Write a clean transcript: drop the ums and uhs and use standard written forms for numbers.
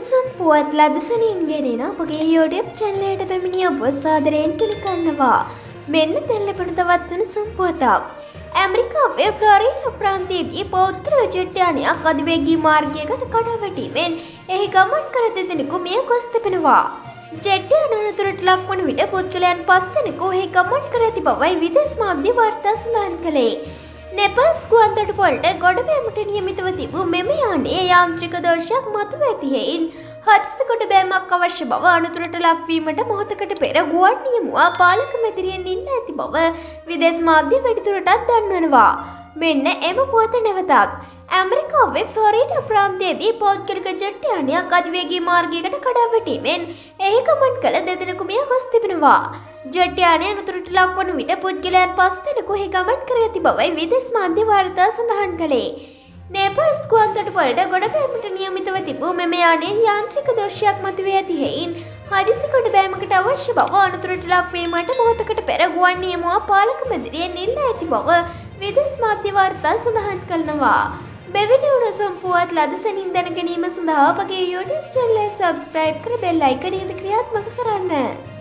පුවත් ලදසනින් ගෙනෙන අපගේ YouTube channel එකට පැමිණි ඔබ සාදරයෙන් පිළිගන්නවා. මෙන්න දැන් ලැබෙන තවත් උණුසුම් පුවතක්. ඇමරිකාවේ ෆ්ලොරිඩා ප්‍රාන්තයේදී පෞද්ගලික ජෙට් යානයක් අධිවේගී මාර්ගයකට කඩා වැටීමෙන් එහි ගමන් කළ දෙදෙනෙකු මිය ගොස් තිබෙනවා. ජෙට් යාන අනතුරට ලක්වන විට පුද්ගලයන් 5 දෙනෙකු එහි ගමන් කර ඇති බවයි විදේශ මාධ්‍ය වාර්තා සඳහන් කළේ. නෙපල්ස් ගුවන්තොටුපළට ගොඩබෑමට නියමිතව තිබූ මෙම යානයේ යාන්ත්‍රික දෝෂයක් මතුව ඇති හේයින් හදිසි ගොඩබෑමක් අවශ්‍ය බව අනතුරට ලක්වීමට මොහොතකට පෙර ගුවන් නියමුවා පාලක මැදිරියෙන් ඉල්ලා ඇති බව විදේශ මාධ්‍ය වැඩිදුරටත් දන්වනවා. මෙන්න එම පුවත නැවතත්. ඇමරිකාවේ ෆ්ලොරිඩා ප්‍රාන්තයේදී පෞද්ගලික ජෙට් යානයක් අධිවේගී මාර්ගයකට කඩා වැටීමෙන් එහි ගමන් කළ දෙදෙනෙකු මිය ගොස් තිබෙනවා. ජෙට් යානය අනතුරට ලක්වන විට පුද්ගලයන් 5 දෙනෙකු එහි ගමන් කර ඇති බවයි විදේශ මාධ්‍ය වාර්තා සඳහන් කළේ. නෙපල්ස් ගුවන්තොටුපළට ගොඩබෑමට නියමිතව තිබූ මෙම යානයේ යාන්ත්‍රික දෝෂයක් මතුවී ඇති හේයින් හදිසි ගොඩබෑමකට අවශ්‍ය බව අනතුරට ලක්වීමට මොහොතකට පෙර ගුවන් නියමුවා පාලක මැදිරියෙන් ඉල්ලා ඇති බව විදේශ මාධ්‍ය වාර්තා සඳහන් කරනවා. මෙවැනි උණුසුම් පුවත් ලදසනින් දැන ගැනීම සඳහා අපගේ YouTube channel එක subscribe කර bell icon එක ක්‍රියාත්මක කරන්න.